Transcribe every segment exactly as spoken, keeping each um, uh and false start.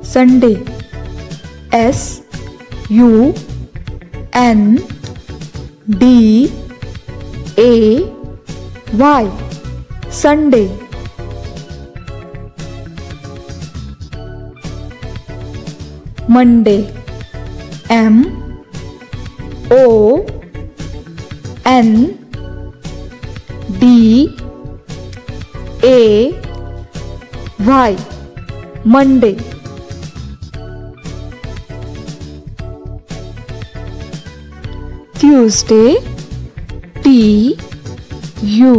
Sunday. S U N D A Y. Sunday. Monday. M O N D A Y. Monday. Tuesday. T U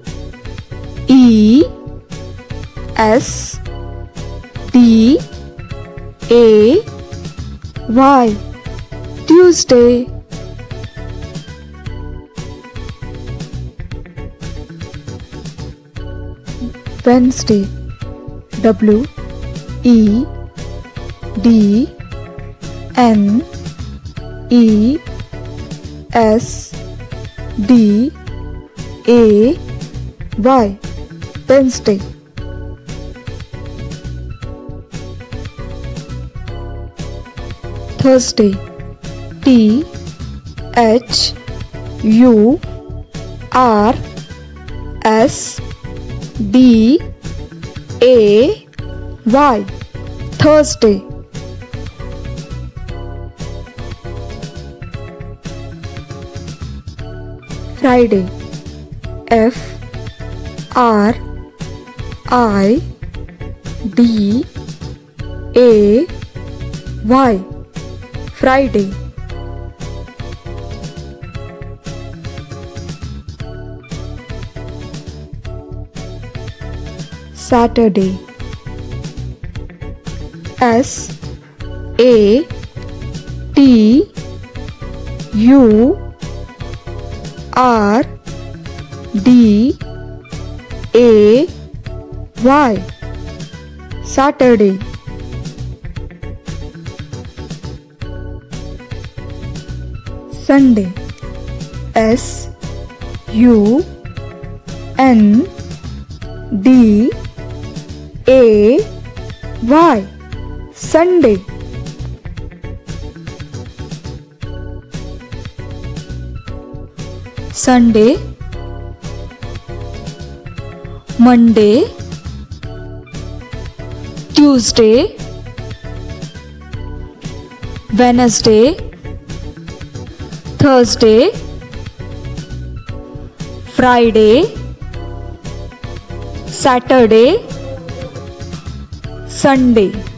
E S D A Y. Tuesday. Wednesday. W E D N E S D A Y. Wednesday. Thursday. T H U R S D A Y. Thursday. Friday. F R I D A Y. Friday. Saturday. S A T U R D A Y. Saturday. Sunday. S U N D A Y. Sunday. Sunday. Monday. Tuesday. Wednesday. Thursday. Friday. Saturday. Sunday.